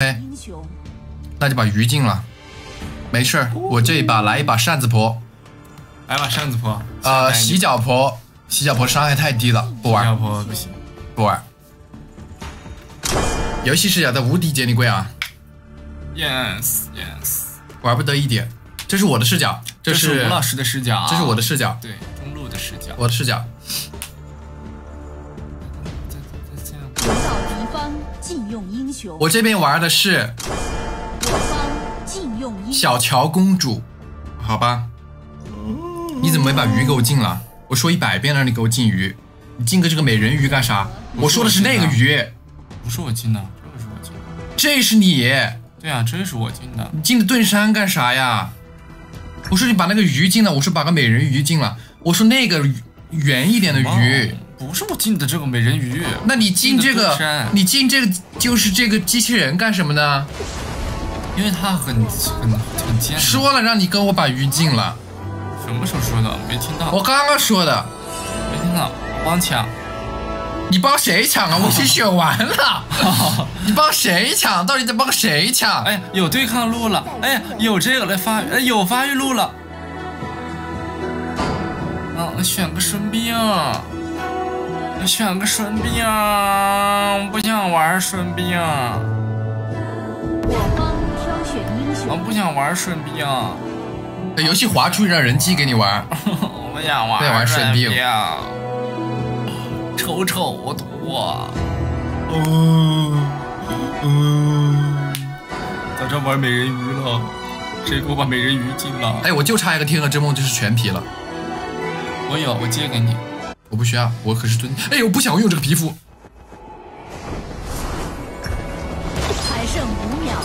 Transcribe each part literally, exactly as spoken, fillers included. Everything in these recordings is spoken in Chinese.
OK， 那就把鱼进了。没事儿，我这一把来一把扇子婆。 来把扇子婆。 呃，洗脚婆，洗脚婆伤害太低了，不玩。 洗脚婆不行， 不玩。游戏视角的无敌杰尼龟啊 ！Yes Yes， 玩不得一点。这是我的视角，这是吴老师的视角， 这是我的视角， 对，中路的视角， 我的视角。 引导敌方禁用英雄。 我这边玩的是我方禁用英雄。 小乔公主，好吧？你怎么没把鱼给我进了？我说一百遍了，你给我进鱼，你进个这个美人鱼干啥？我说的是那个鱼， 不是我进的，这个是我进的， 这是你。 对啊，这是我进的。 你进的盾山干啥呀？我说你把那个鱼进了，我说把个美人鱼进了，我说那个圆一点的鱼， 不是我进的这个美人鱼。 那你进这个，你进这个就是这个机器人干什么呢？ 因为它很很很尖。 说了让你跟我把鱼进了， 什么时候说的？没听到。 我刚刚说的， 没听到。帮抢， 你帮谁抢啊？我先选完了。你帮谁抢？到底在帮谁抢？ 哎，有对抗路了，哎，有这个来发育，哎，有发育路了。啊，选个孙膑，选个孙膑，我不想玩孙膑。 我方挑选英雄。 我不想玩孙膑。 游戏滑出一张人机给你玩。 我不想玩。 不想玩孙膑。 丑丑图啊！ 嗯嗯， 在这玩美人鱼了，谁给我把美人鱼进了？ 哎，我就差一个天鹅之梦就是全皮了。 我有，我借给你。 我不需要，我可是尊。哎，我不想用这个皮肤。 还剩五秒。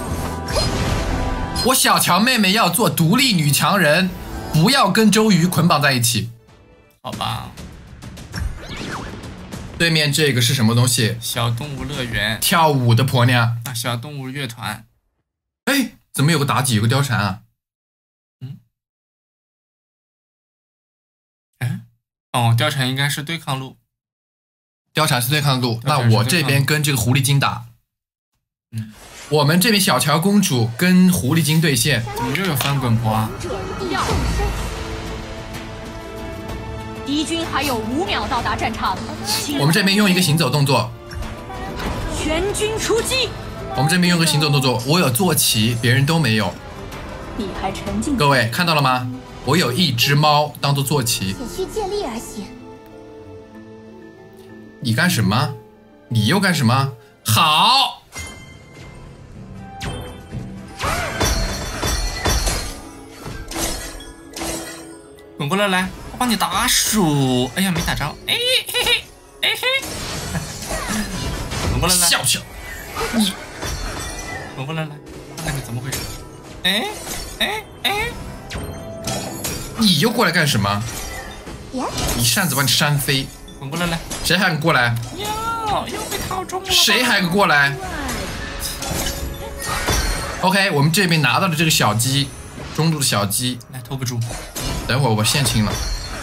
我小乔妹妹要做独立女强人，不要跟周瑜捆绑在一起。 好吧。 对面这个是什么东西？ 小动物乐园， 跳舞的婆娘。 啊，小动物乐团。 哎，怎么有个妲己，有个貂蝉啊？ 嗯。哎，哦，貂蝉应该是对抗路。 貂蝉是对抗路，那我这边跟这个狐狸精打。 嗯。 我们这边小乔公主跟狐狸精对线。 怎么又有翻滚婆啊？ 敌军还有五秒到达战场， 我们这边用一个行走动作， 全军出击。 我们这边用个行走动作，我有坐骑，别人都没有。 你还沉浸？ 各位看到了吗？我有一只猫当做坐骑。 仅需借力而行。 你干什么？你又干什么？好。 滚过来，来。帮你打鼠，哎呀，没打着，哎嘿嘿，哎嘿，滚过来来， 笑笑，你滚过来来，看看你怎么回事，哎哎哎， 你又过来干什么？一扇子把你扇飞， 滚过来来， 谁还敢过来？ 哟，又被套中了， 谁还敢过来 ？OK， 我们这边拿到了这个小鸡，中路的小鸡， 来偷个猪， 等会儿我现清了。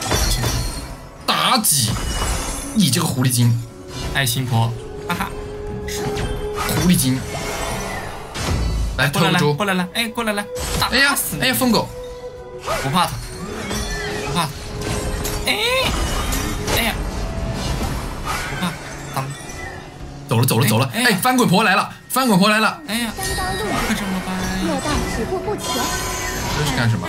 妲己，你这个狐狸精， 爱心婆，哈哈， 狐狸精，来偷个猪， 过来来，哎，过来来， 哎呀，哎呀，疯狗， 不怕他，不怕他，哎，哎呀，不怕，当， 走了走了走了，哎，翻滚婆来了，翻滚婆来了， 哎呀， 三刀路可怎么办？ 莫道止步不前。 这是干什么？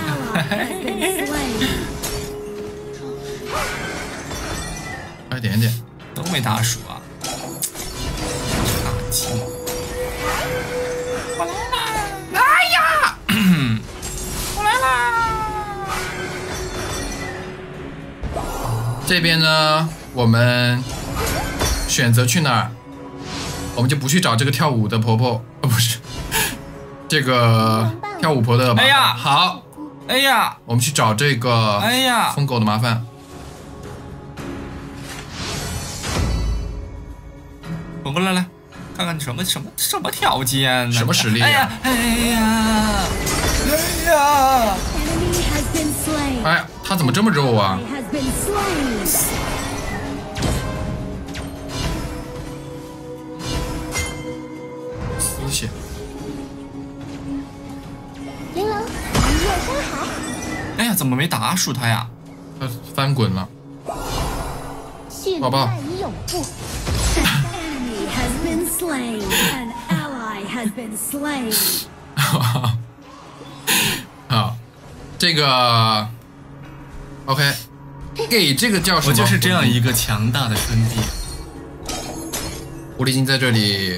快点点， 都没打鼠啊！垃圾！我来啦！ 哎呀！ 我来啦！ 这边呢，我们选择去哪儿？我们就不去找这个跳舞的婆婆，呃，不是这个跳舞婆的。 哎呀， 好！ 哎呀， 我们去找这个哎呀疯狗的麻烦。 滚过来来，看看你什么什么什么条件呢？ 什么实力、啊？ 哎呀，哎呀，哎呀！ 哎呀，他怎么这么肉啊？ 气。 玲珑，明月山海。 哎呀，怎么没打输他呀？ 他翻滚了。 蓄力宝宝万一永不。 Enemy has been slain. An ally has been slain. 好，这个 OK， 给这个叫什么？ 我就是这样一个强大的兄弟。 狐狸精在这里，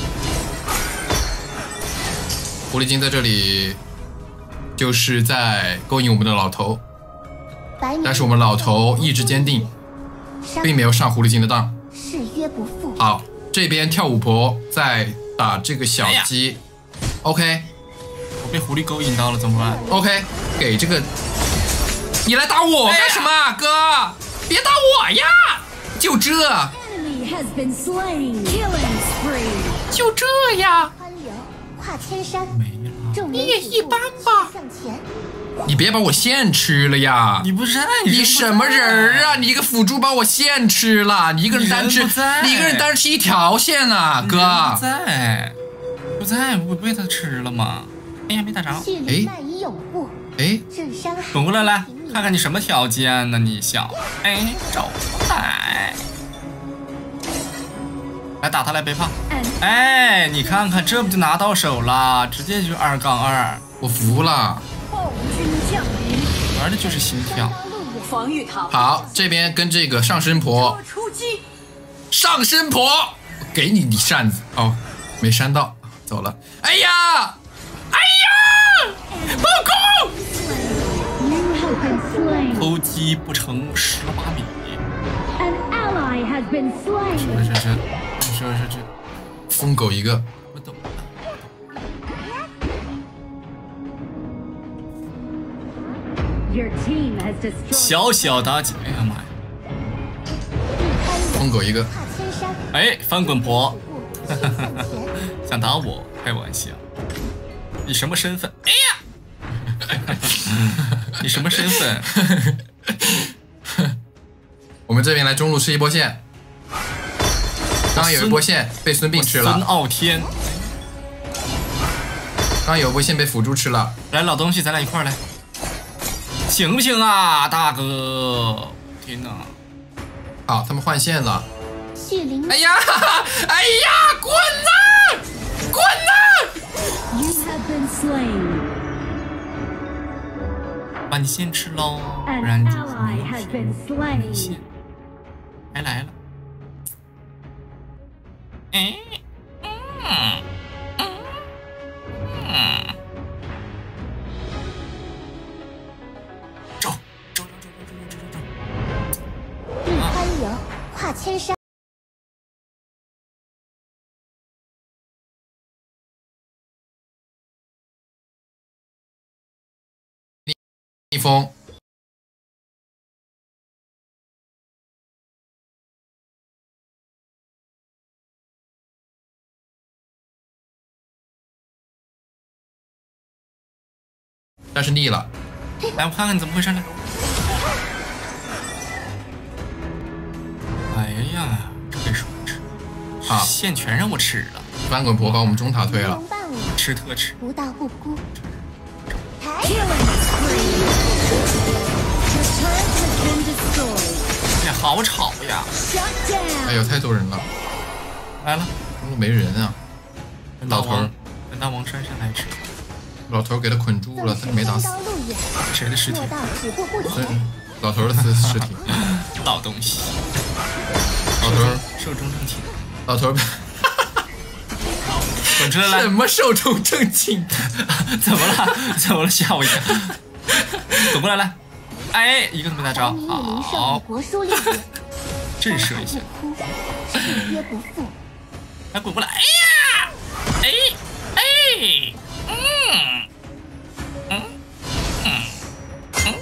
狐狸精在这里，就是在勾引我们的老头， 白眉但是我们老头意志坚定，并没有上狐狸精的当。 誓约不负。 好，这边跳舞婆在打这个小鸡、哎、，OK， 我被狐狸勾引到了，怎么办 ？OK， 给这个，你来打我干什么、哎、哥？别打我呀！就这， Enemy has been slain. Killing spree. 就这呀！ 川流跨千山， 没了， 众人你也一般吧向前。 你别把我线吃了呀！ 你不在， 你什么人啊？你一个辅助把我线吃了，你一个人单吃，你一个人单吃一条线啊，哥！ 不在，不在，不被他吃了吗？哎呀，没打着。 蓄力万一永不。 哎， 镇山海。 滚过来，来看看你什么条件呢？你小，哎，走来，来打他来，别怕。哎，你看看，这不就拿到手了？直接就二杠二， 我服了。 玩的就是心跳。 防御塔。 好，这边跟这个上身婆出击。 上身婆，给你你扇子哦，没扇到，走了。哎呀，哎呀，报告！ 偷鸡不成蚀了把米。 An ally has been slain. 是是是是是是， 疯狗一个。 我懂。 Your team has destroyed. 小小妲己，哎呀妈呀！ 疯狗一个。 跨千山。 哎，翻滚婆， 向前。 想打我？开玩笑。你什么身份？哎呀！你什么身份？ 我们这边来中路吃一波线。刚刚有一波线被孙膑吃了。 孙傲天。 刚刚有一波线被辅助吃了。 来，老东西，咱俩一块儿来。行不行啊，大哥？天哪！ 好，他们换线了。 蓄灵。 哎呀，哎呀，滚呐，滚呐！ You have been slain. 把你先吃喽，不 An 然就 ally has been slain. 线还来了。哎，嗯嗯嗯。走走走走走走走走。 一川流跨千山。 逆风。但是逆了。 来，我看看你怎么回事来。哎呀，这给谁吃？ 好， 线全让我吃了。 翻滚婆把我们中塔推了。 吃特吃。 不到不孤。抬。 哎呀，好吵呀！ 哎呦，太多人了。 来了， 中路没人啊。老头儿， 等大王姗姗来迟。 老头儿给他捆住了，他没打死。 谁的尸体？ 老头儿的尸体。 老东西。 老头儿寿终正寝。 老头儿。 滚出来！来什么寿终正寝？ 怎么了？怎么了？吓我一跳！滚过来，来！哎，一个都没打着。好，震慑一下。来，滚过来！哎呀！哎哎，嗯嗯嗯嗯，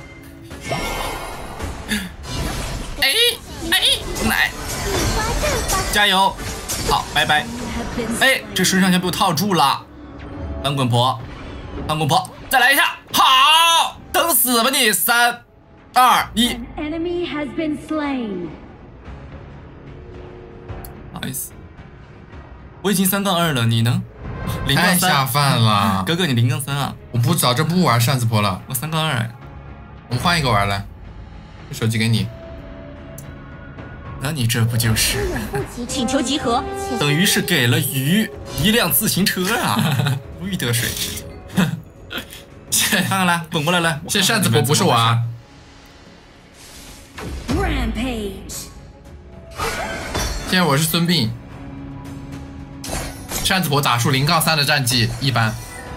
哎哎，奶，加油！好，拜拜。哎，这孙尚香被我套住了。翻滚婆，翻滚婆，再来一下！好，等死吧你！三、二、一。 Enemy has been slain. 不好意思，我已经三杠二了，你呢？ 太零杠三， 下饭了。 哥哥你零杠三啊？ 我不早就不玩扇子婆了， 我三杠二。 我们换一个玩来，手机给你。 那你这不就是请求集合， 等于是给了鱼一辆自行车啊？如鱼得水。看看来，滚过来来。 现在扇子婆不是我啊。 Rampage。 现在我是孙膑。扇子婆打出零杠三的战绩一般。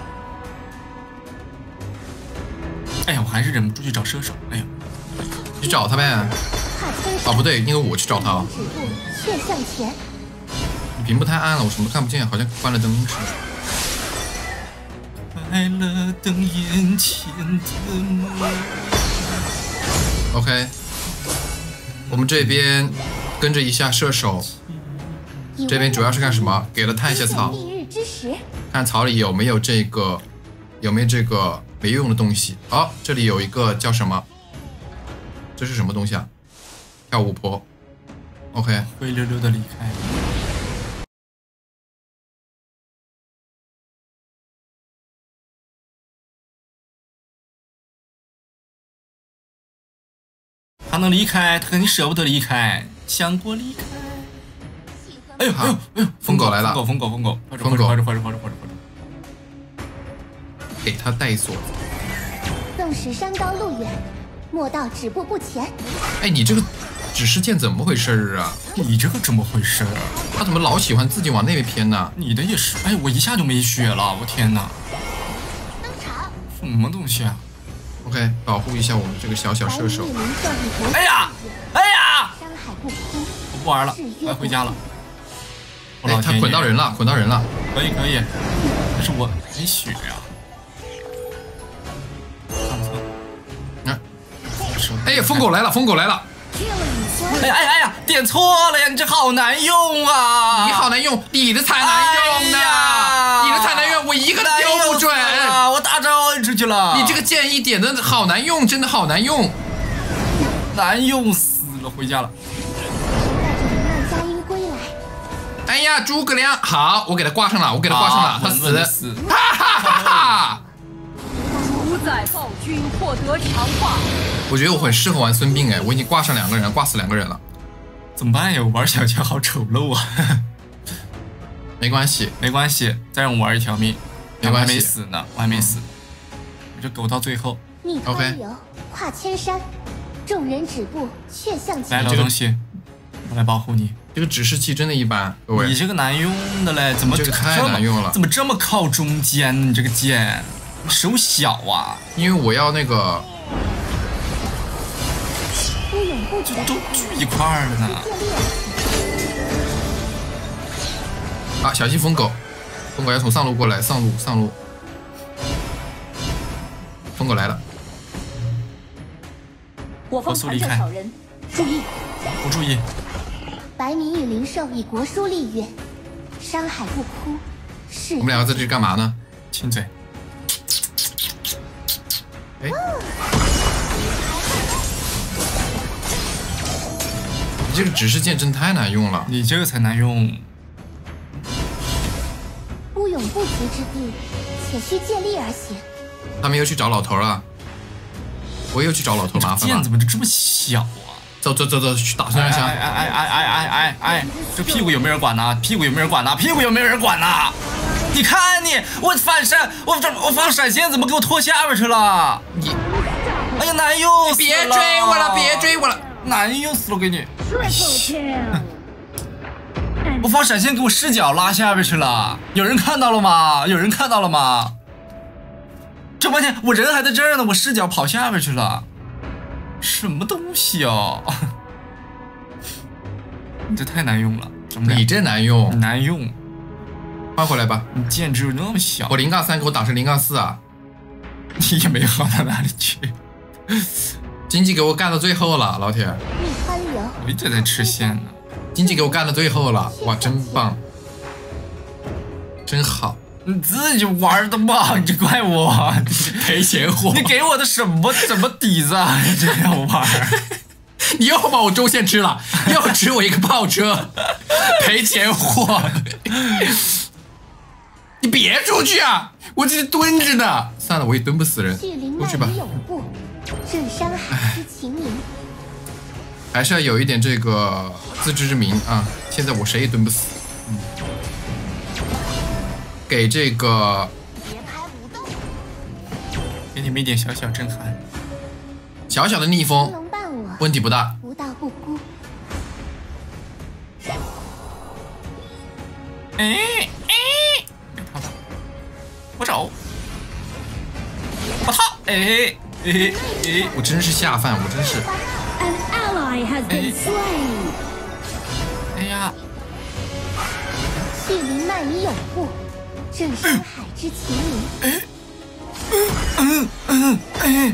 哎呀，我还是忍不住去找射手。哎呀， 去找他呗。哦，不对，应该我去找他。 却向前。 你屏幕太暗了，我什么都看不见，好像关了灯似的。 快乐等眼前的梦。 OK， 我们这边跟着一下射手。这边主要是干什么？给了探一下草，看草里有没有这个，有没有这个没用的东西。哦，这里有一个叫什么？这是什么东西啊？跳舞婆。OK， 灰溜溜的离开。他能离开，他肯定舍不得离开，想过离开。哎呦哎呦哎呦！ 疯狗来了！ 疯狗疯狗疯狗！ 疯狗！ 跑着跑着跑着跑着跑着！ 给他带锁。 纵使山高路远，莫道止步不前。 哎，你这个指示键怎么回事啊？ 你这个怎么回事？ 他怎么老喜欢自己往那边偏呢？ 你的也是。哎，我一下就没血了，我天哪！什么东西啊 ？OK， 保护一下我们这个小小射手。 哎呀哎呀！ 山海不枯， 我不玩了，我要回家了。 哎，他捆到人了，捆到人了。 可以可以，但是我没血啊。 啊！哎呀，疯狗来了，疯狗来了！ 哎呀哎呀哎呀，点错了呀！你这好难用啊！ 你好难用，你的才难用呢！哎、你的才难用，我一个都丢不准。 我大招出去了。 你这个键一点的好难用，真的好难用， 难用死了！回家了。 哎呀，诸葛亮好，我给他挂上了，我给他挂上了，啊、他死， 死哈哈哈哈！ 主宰暴君获得强化。 我觉得我很适合玩孙膑哎，我已经挂上两个人，挂死两个人了， 怎么办呀？我玩小乔好丑陋啊！ 没关系， 没关系，再让我玩一条命， 没关系， 我还没死呢，我还没死，我就苟到最后。 逆川流，跨千山，众人止步却向前。 来，老东西，我来保护你。 这个指示器真的一般，各位。 你这个难用的嘞，怎么这个太难用了？ 怎么这么靠中间？你这个键手小啊！ 因为我要那个， 都聚一块儿了呢。 啊，小心疯狗！疯狗要从上路过来，上路上路。疯狗来了。 我方残阵小人，注意！ 不注意。 白民与灵兽以国书立约，山海不枯。是。 我们两个在这里干嘛呢？ 亲嘴。 哎。你这个指示键真太难用了。 你这个才难用。 不永不及之地，且需借力而行。 他们又去找老头了。我又去找老头麻烦了。 剑怎么就这么小啊？ 走走走走，去打孙尚香！ 哎哎哎哎哎哎哎哎！这屁股有没有人管呢？屁股有没有人管呢？屁股有没有人管呢？你看你，我反闪，我这我放闪现，怎么给我拖下边去了？你，哎呀，难用死了！ 别追我了，别追我了， 难用死了，我给你！我放闪现，给我视角拉下边去了。有人看到了吗？有人看到了吗？这半天我人还在这儿呢，我视角跑下边去了。什么东西哦！你这太难用了， 你这难用， 难用， 换回来吧。 你剑只有那么小， 我零杠三给我打成零杠四啊！ 你也没好到哪里去。 经济给我干到最后了，老铁。 我一直在吃线呢。 经济给我干到最后了，哇，真棒，真好。 你自己玩的吧，你怪我赔钱货。 你给我的什么什么底子啊？你这样玩， 你又把我周线吃了，又吃我一个炮车，赔钱货。 你别出去啊！我这是蹲着呢。算了，我也蹲不死人，出去吧。 镇山海之秦明， 还是要有一点这个自知之明啊！现在我谁也蹲不死。嗯，给这个， 给你们一点小小震撼， 小小的逆风，问题不大。 无道不孤。 哎哎，别跑跑，我走，我操！哎哎哎， 我真是下饭，我真是。 An ally has been slain. 哎呀！ 血灵漫以有护，镇山海之秦明。 哎，嗯嗯哎，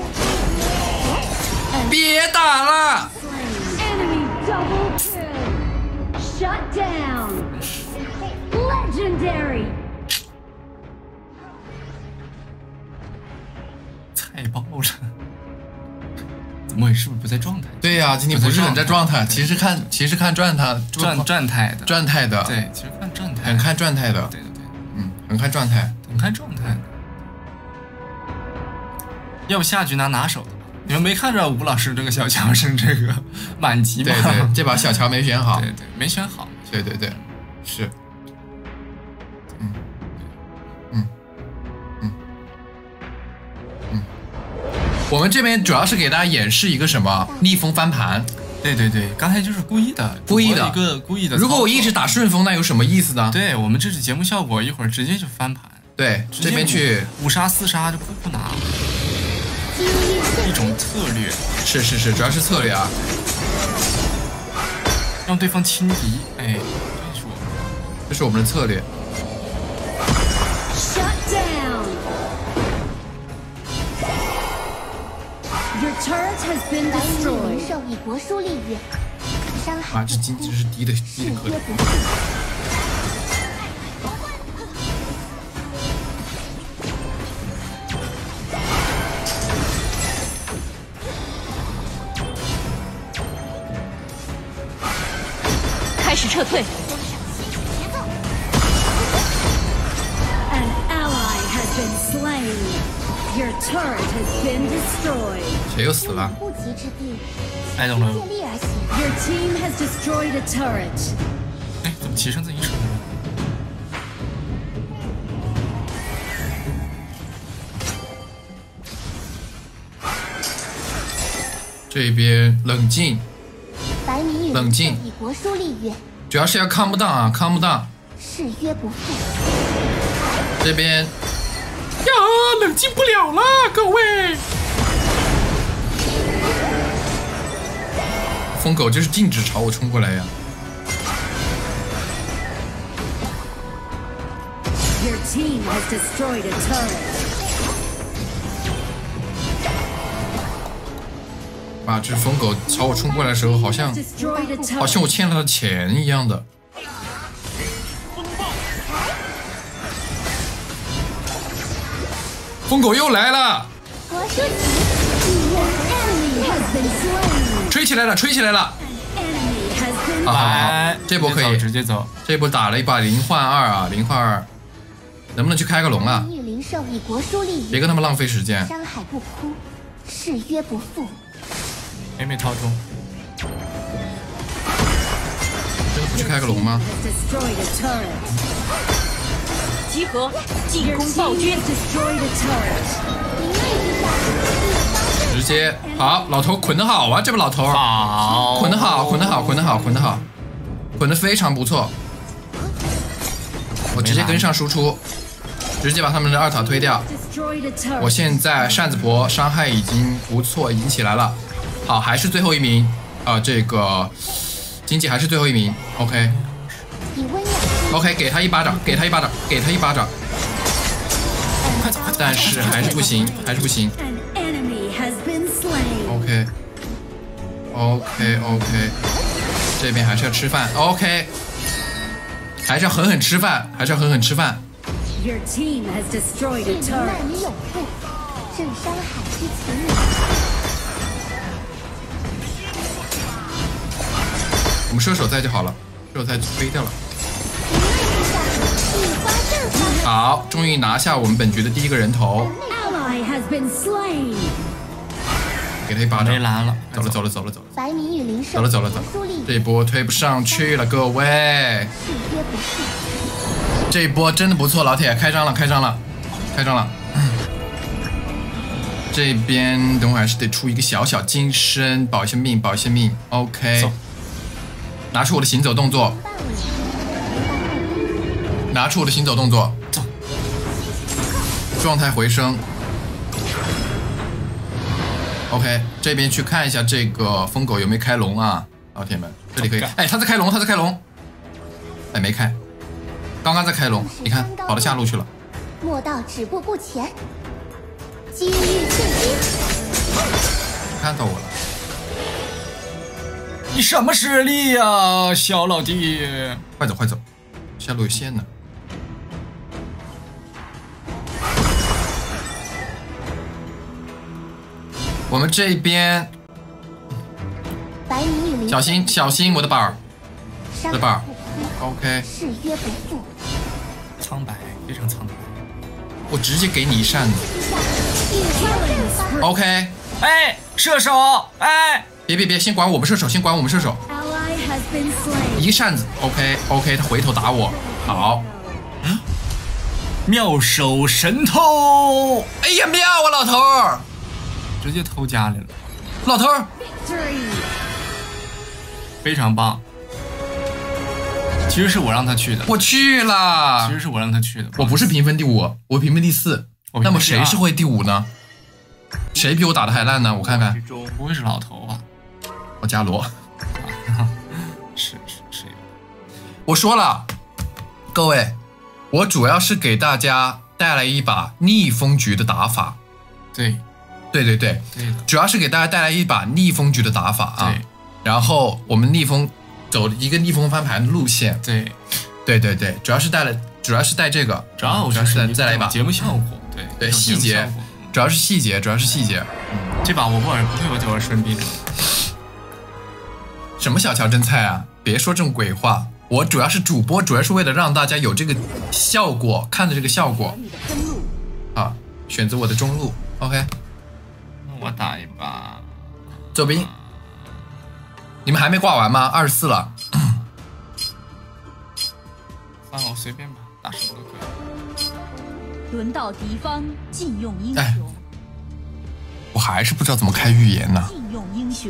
别打了 Enemy double kill. Shut down. Legendary. 太爆了！怎么回事？不在状态？ 对呀、啊，今天不是很在状态。其实看，其实看状态， 状状态的， 状态的。 对，其实看状态， 很看状态的。 对对对， 嗯，很看状态， 很看状态。要不下局拿拿手的吧？你们没看着吴老师这个小乔是这个满级吗？ 对对，这把小乔没选好。 对对，没选好。 对对对，是。嗯嗯嗯嗯。我们这边主要是给大家演示一个什么逆风翻盘。 对对对，刚才就是故意的， 故意的一个故意的。 如果我一直打顺风，那有什么意思呢？ 对我们这是节目效果，一会儿直接就翻盘。 对，这边去五杀四杀就哭哭拿，一种策略。 是是是，主要是策略啊， 让对方轻敌。哎，这是我， 这是我们的策略。 Shut down. Your turret has been 白银 destroyed. 灵兽以国书立月，山海啊，这经济是低的低的可怜。 开始撤退。 An ally has been slain. Your turret has been destroyed. 谁又死了？ 不及之地， 挨懂了。 借力而行。 Your team has destroyed a turret. 哎，怎么骑上自行车了？ 这边冷静， 白明与冷静以国书立月， 主要是要 calm down 啊 ，calm down。 誓约不负。 这边呀，冷静不了了，各位。疯狗就是禁止朝我冲过来呀！ Your team has destroyed a turret. 把这疯狗朝我冲过来的时候，好像 Destroyed a 好像我 turret. 欠了他钱一样的。疯狗又来了， 国书起， Enemy has been slain. 吹起来了，吹起来了！ Enemy has been 好好好来， 这波可以直接走。 这波打了一把零换二啊，零换二，能不能去开个龙啊？ 白明与灵兽以国书立月， 别跟他们浪费时间。 山海不枯，誓约不负。 每每套中， 真的不去开个龙吗？ has destroyed a turret. 集合，进 Your 攻暴 team 君 has。destroyed a turret. 直接好，老头捆得好啊，这个老头好， 捆得好，捆得好，捆得好，捆得好，捆得非常不错。我直接跟上输出，直接把他们的二塔推掉。 Destroyed a turret. 我现在扇子婆伤害已经不错，已经起来了。好，还是最后一名啊、呃，这个经济还是最后一名。OK 以温养 OK， 给他一巴掌，给他一巴掌，给他一巴掌。 快走快走！ 但是还是不行，还是不行。 An enemy has been slain. OK OK OK， 这边还是要吃饭。OK， 还是要狠狠吃饭，还是要狠狠吃饭。 Your team has destroyed 血 a 灵 turret. 漫以有护，镇山海之秦明。 我们射手在就好了，射手在飞掉了。 好，终于拿下我们本局的第一个人头。给他一巴掌。 没蓝了， 走了走了走了走了。 白米与林走了走了走了。这一波推不上去了，各位。这一波真的不错，老铁，开张了开张了，开张了。这边等会还是得出一个小小金身，保一下命，保一下命。OK， 拿出我的行走动作，拿出我的行走动作， 走， 状态回升。OK， 这边去看一下这个疯狗有没有开龙啊，老铁们，这里可以。哎，他在开龙，他在开龙。哎，没开，刚刚在开龙，你看跑到下路去了。 莫道止步不前。机遇现金， 看到我了。 你什么实力呀、啊，小老弟？ 快走快走，下路有线呢。我们这边， 白米与林小心小心我的板儿，我的板儿。OK。 誓约不负。 苍白，非常苍白。 我直接给你一扇子。OK， 哎，射手，哎， 别别别，先管我们射手，先管我们射手。一个扇子 ，OK OK， 他回头打我，好。 嗯，妙手神偷， 哎呀妙啊，老头儿， 直接偷家里了， 老头儿， 非常棒。其实是我让他去的， 我去了。 其实是我让他去的， 我不是评分第五，我评分第四。那么谁是会第五呢？谁比我打的还烂呢？我看看， 不会是老头吧？ 我伽罗。 是是是。 我说了，各位，我主要是给大家带来一把逆风局的打法。 对， 对对对， 对的， 主要是给大家带来一把逆风局的打法啊。 对。 然后我们逆风走一个逆风翻盘的路线。 对， 对对对，主要是带了，主要是带这个， 主要主要是再再来一把节目效果。对对，细节，主要是细节，主要是细节。 嗯，这把我不玩不会玩，就玩顺臂。 什么小乔真菜啊！别说这种鬼话，我主要是主播，主要是为了让大家有这个效果，看着这个效果。啊，选择我的中路 ，OK。 那我打一把走兵。你们还没挂完吗？二十四了。 算了，我随便吧，打什么都可以。 轮到敌方禁用英雄， 哎，我还是不知道怎么开预言呢。 禁用英雄。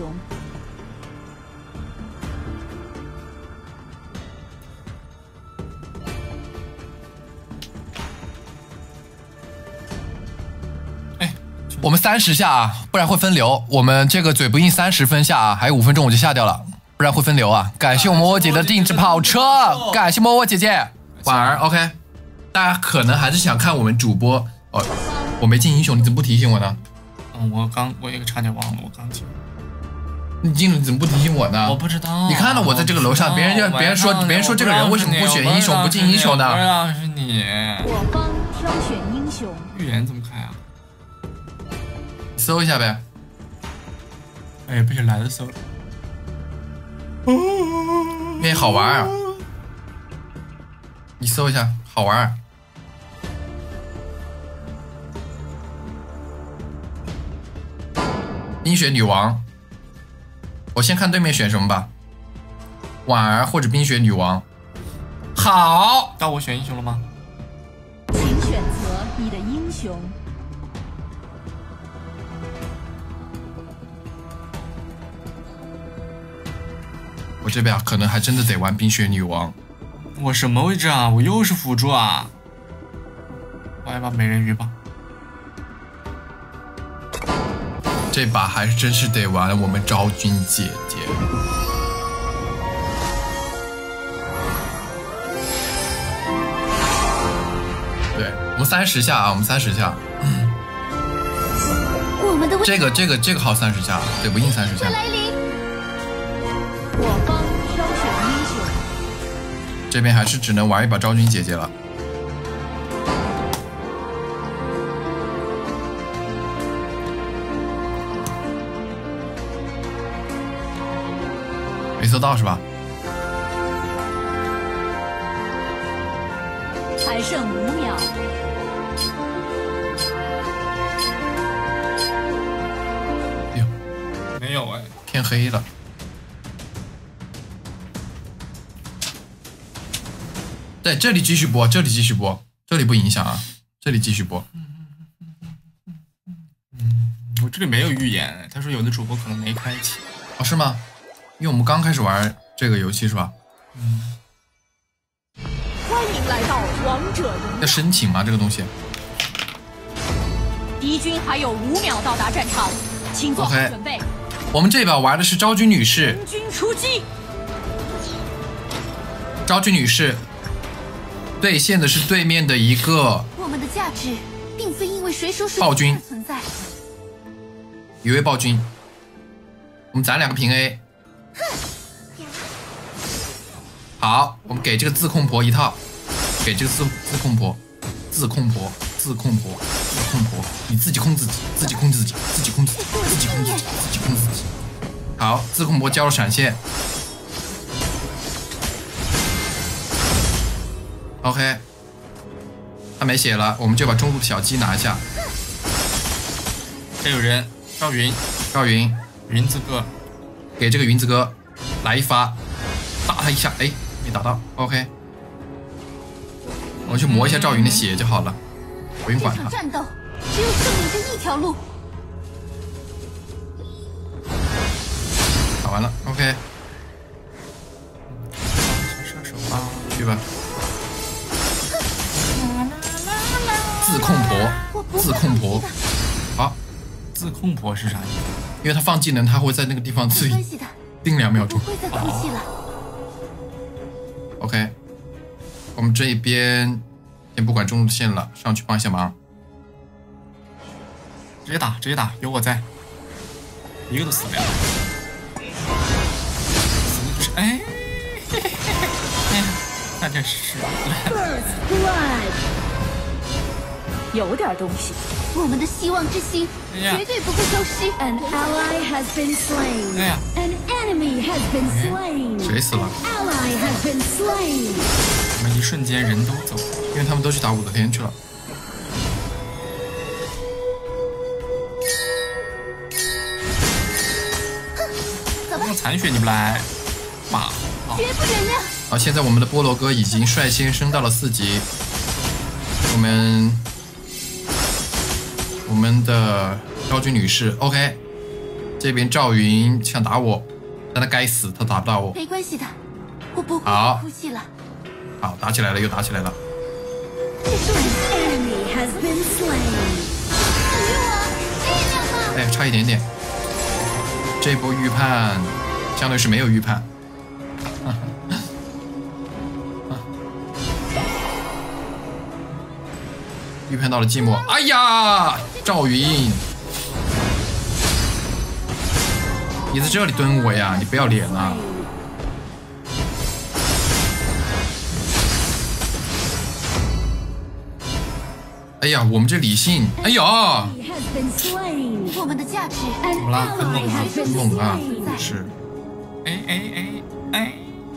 哎， 我们三十下啊，不然会分流。我们这个嘴不硬三十分下啊，还有五分钟我就下掉了，不然会分流啊。感谢我摸摸姐的定制跑车，感谢摸摸姐姐。婉儿 ，OK。大家可能还是想看我们主播。哦，我没进英雄，你怎么不提醒我呢？ 嗯，我刚我也差点忘了，我刚进。 你进了，你怎么不提醒我呢？ 我不知道。 你看到我在这个楼上，别人就别人说别人说这个人为什么不选英雄，不进英雄呢？ 不知道是你。 我方挑选英雄。 预言怎么开啊？ 你搜一下呗。 哎，不行，来了搜了。 因为好玩啊。你搜一下，好玩啊。冰雪女王，我先看对面选什么吧，婉儿或者冰雪女王。好， 到我选英雄了吗？ 请选择你的英雄。 我这边啊，可能还真的得玩冰雪女王。 我什么位置啊？我又是辅助啊！玩一把美人鱼吧。 这把还是真是得玩我们昭君姐姐。对，我们三十下啊，我们三十下。嗯、 我们的这个这个这个号三十下，对不硬三十下。 我方挑选英雄。 这边还是只能玩一把昭君姐姐了。没搜到是吧？ 还剩五秒。 哎呦， 没有哎， 天黑了。在这里继续播，这里继续播，这里不影响啊，这里继续播。 我这里没有预言，他说有的主播可能没开启。 哦，是吗？因为我们刚开始玩这个游戏是吧？ 嗯。 欢迎来到王者荣耀。 要申请吗？这个东西？ 敌军还有五秒到达战场，请做好准备。 我们这把玩的是昭君女士。 人军出击。 昭君女士对线的是对面的一个。 我们的价值并非因为谁说是暴君存在。 一位暴君，我们攒两个平 A。好，我们给这个自控婆一套，给这个自自控婆，自控婆，自控婆，自控婆，你自己控自己，自己控自己，自己控自己，自己控自己，自己控自己。好，自控婆交了闪现。OK， 他没血了，我们就把中路的小鸡拿下。 这有人，赵云， 赵云， 云子哥， 给这个云子哥来一发，打他一下，哎，没打到。OK， 我去磨一下赵云的血就好了，不用管他。 战斗只有胜利这一条路。 打完了 ，OK， 射手啊， 去吧。自控婆，自控婆，好， 自控婆是啥意思？ 因为他放技能，他会在那个地方自己定两秒钟。 不会再放弃了。 OK， 我们这一边先不管中路线了，上去帮一下忙。 直接打，直接打，有我在，一个都死不了。死哎，哎，那这是。 有点东西， 我们的希望之星绝对不会消失。 An ally has been slain. 哎呀 An enemy has been slain. 谁死了？ Ally has been slain. 我们一瞬间人都走了， 因为他们都去打武则天去了。 用残血你不来，妈！ 绝不原谅。 好，现在我们的菠萝哥已经率先升到了四级。我们我们的昭君女士 ，OK， 这边赵云想打我，但他该死，他打不到我。 没关系的，我不会好哭泣了。 好，打起来了，又打起来了。 这是我们 Enemy has been slain. 给我力量吧！ 哎，差一点点。这波预判相对是没有预判。预判到了寂寞，哎呀，赵云，你在这里蹲我呀，你不要脸啊！哎呀，我们这理性，哎呀， Has been slain. 我们的价值 An 怎么了？很 ally 猛吗 has？been 猛啊， slain. 是。 哎哎哎哎！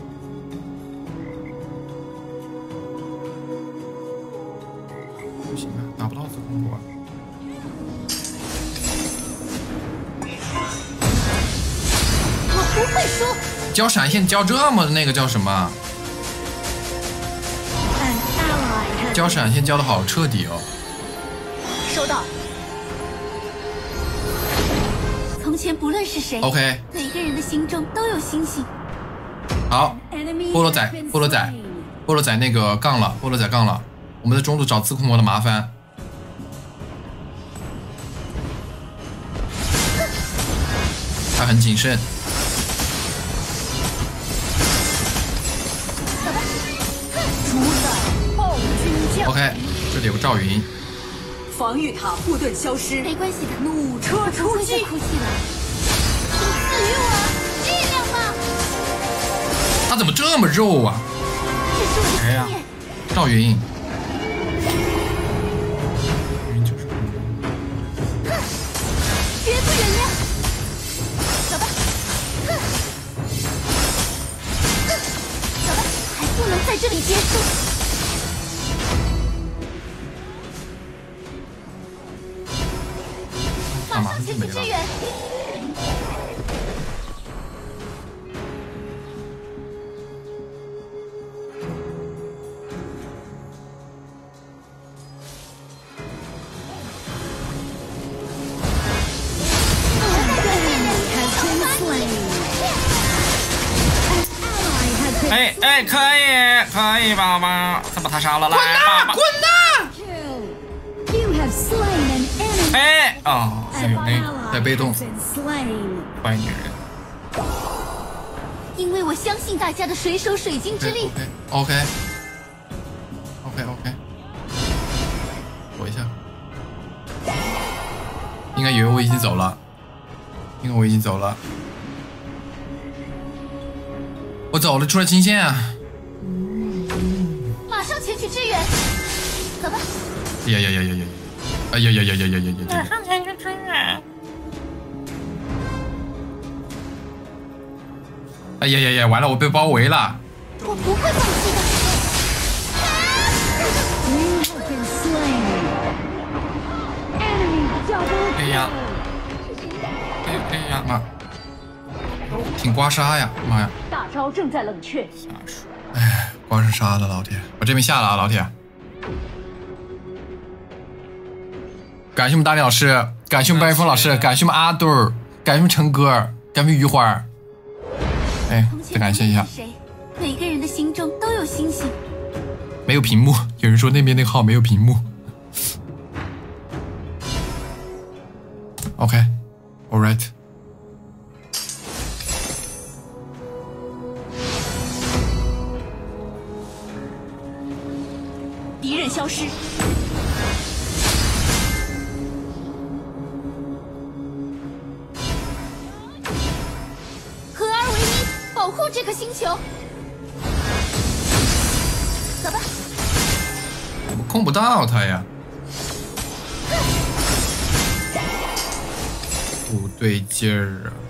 不行啊，打不到自控波。 我不会输。 交闪现交这么那个叫什么？ An ally has 交闪现交的好彻底哦。 收到。 从前不论是谁 OK， 每个人的心中都有星星。 好， enemy 菠萝 has 仔， been 菠萝仔， slain. 菠萝仔那个杠了，菠萝仔杠了。我们在中路找自控魔的麻烦。他很谨慎。 主宰暴君降 OK， 这里有个赵云。 防御塔护盾消失， 没关系的， 弩车不出击会再。哭泣了。请赐予我力量吧！ 他怎么这么肉啊？ 这是我的谁呀信念。 赵云， 云就是绝不原谅。走吧，哼，走吧，还不能在这里结束。 他马上就没了。 哎哎，可以可以，宝宝，再把他杀了，来，爸爸， 滚呐！ 哎，哦，还有那个在被动， 坏女人。 因为我相信大家的水手水晶之力。 OK OK OK OK， 躲一下。应该以为我已经走了，因为我已经走了。我走了，出了金线啊！ 马上前去支援，走吧。 呀呀呀呀呀！哎呀呀呀呀呀呀呀！ 马上前去支援。 哎呀呀呀！完了，我被包围了。 我不会放弃的。 哎呀！哎哎呀妈！ 挺刮痧呀，妈呀！ 大招正在冷却。 哎，刮成痧了，老铁！我这边下了啊，老铁。感谢我们大力老师，感谢我们白云峰老师，感谢我们阿杜儿，感谢我们陈哥，感谢余花儿。哎，再感谢一下。 每个人的心中都有星星。 没有屏幕，有人说那边那个号没有屏幕。OK，All right。 敌人消失。 合二为一，保护这颗星球。走吧。 我控不到他呀。不对劲儿啊！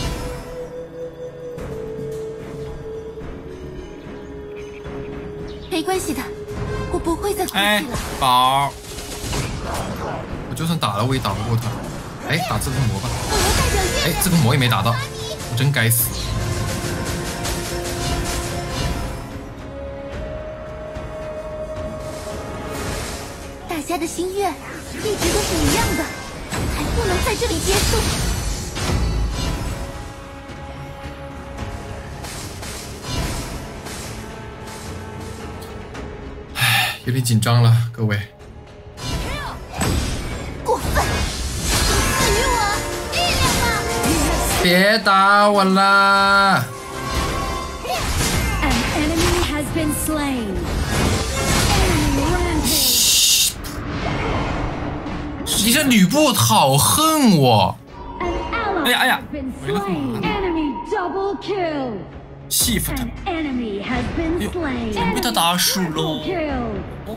没关系的，我不会再哭泣了。 哎，宝， 我就算打了，我也打不过他。哎，打自控魔吧。 我要代表月亮。 哎，自控魔也没打到，我真该死。 大家的心愿一直都是一样的，还不能在这里结束。 唉，有点紧张了，各位。 过分！赐予我力量吧！ 别打我啦！ An enemy has been slain. Enemy rampage. 你这吕布好恨我！ An ally 哎呀哎呀 has been slain. Enemy double kill. 欺负他 An，enemy has been 哎 slain. 呦，被他打输了。 Kill.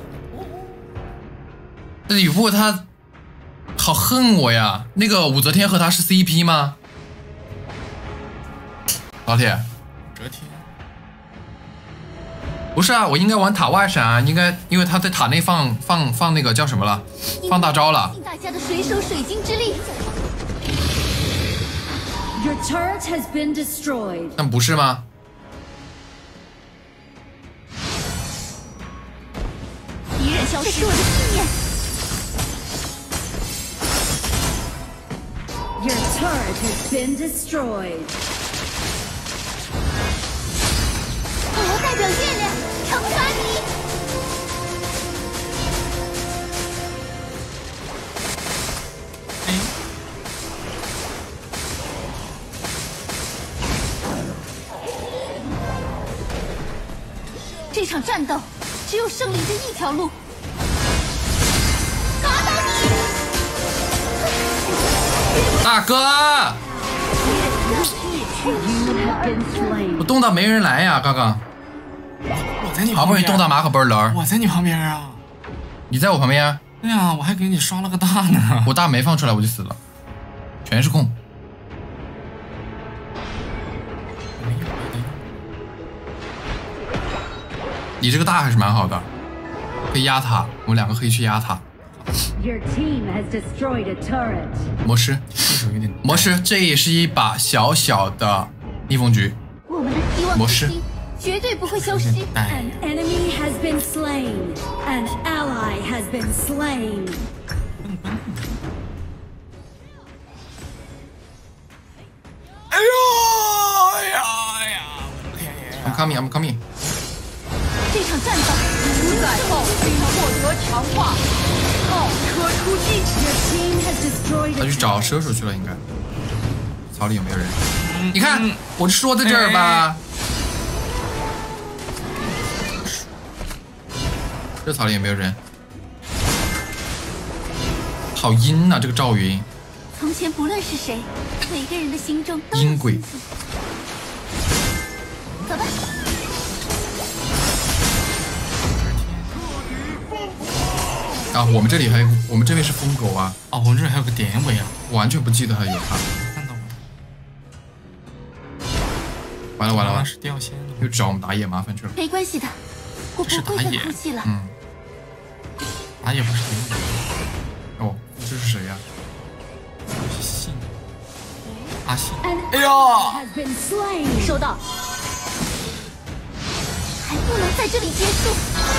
吕布他好恨我呀！那个武则天和他是 C P 吗？老铁， 武则天不是啊，我应该玩塔外闪啊，应该因为他在塔内放放放那个叫什么了，放大招了。 大家的水手水晶之力。 Your turret has been destroyed. 但不是吗？ 敌人消失。 这是我的信念。 Your turret has been destroyed. 我要代表月亮惩罚你。 哎， 这场战斗只有胜利这一条路。打倒你！ 大哥， You have been slain. 我动到没人来呀，刚刚我在你好不容易动到马可波尔人， 我在你旁边啊。 你在我旁边啊， 对呀，我还给你刷了个大呢。 我大没放出来我就死了，全是空。你这个大还是蛮好的，可以压他，我们两个可以去压他。 Your team has destroyed a turret. 魔师， 射手有点魔师，这也是一把小小的逆风局。 我们的希望魔师绝对不会消失。 An enemy has been slain. An ally has been slain. 哎呦哎呀哎呀！ I'm coming, I'm coming。 这场战斗主宰暴君获得强化，炮车出击。 Your team has destroyed 他 a 去找射手去了，应该。草里有没有人？你看，我就说在这儿吧。这草里有没有人？好阴呐、啊，这个赵云。 从前不论是谁，每个人的心中都有阴鬼。 走吧。 啊，我们这里还有，我们这边是疯狗啊！ 哦，我们这里还有个典韦啊， 完全不记得还有他。 看到我。 完了完了完了， 是掉线了， 又找我们打野麻烦去了。 没关系的，我不会再哭泣了。 嗯。 打野不是典韦。 哦，这是谁呀、 啊？信。阿信。 An 哎 ally 呀！ has been slain. 收到。 还不能在这里结束。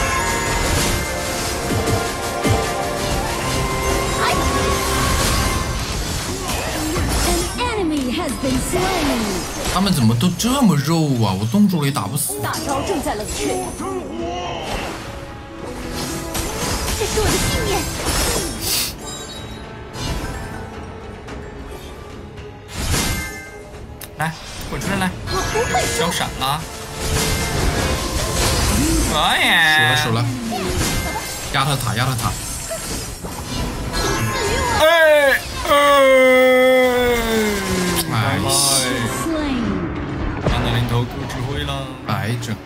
他们怎么都这么肉啊！我冻住了也打不死。 大招正在冷却。 这是我的信念。 来，滚出来来！ 我不会交闪了。可以。 守了守了，压他塔压他塔。 哎哎！ 哎， 看到领头哥指挥了， 白整。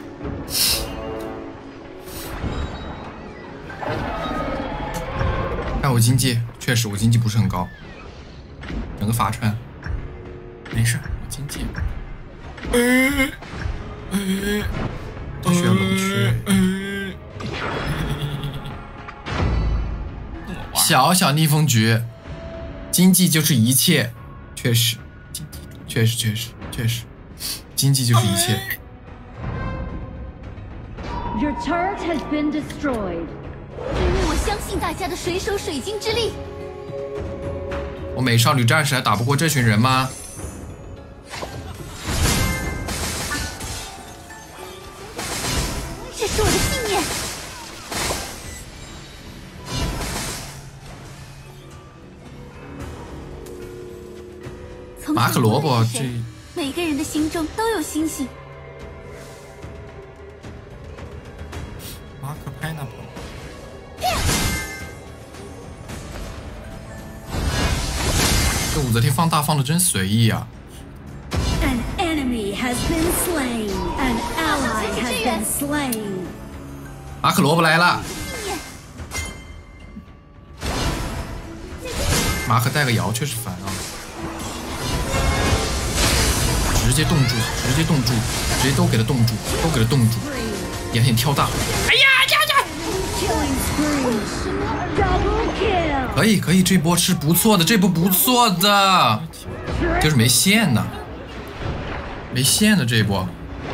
看我经济，确实我经济不是很高，整个法川。 没事，我经济。 呃呃，这需要冷却。小小逆风局，经济就是一切，确实。 确实，确实，确实，经济就是一切。 Your turret has been destroyed. 因为我相信大家的水手水晶之力。 我美少女战士还打不过这群人吗？ 这是我的信念。 马可萝卜这， 每个人的心中都有星星。 马可拍那跑。 这武则天放大放的真随意啊！ An enemy has been slain. An ally has been slain. 马可萝卜来了。马可带个摇确实烦啊！ 直接冻住，直接冻住，直接都给他冻住，都给他冻住，眼睛跳大。哎呀呀呀！可以可以，这波是不错的，这波不错的，就是没线呢，没线的这一波。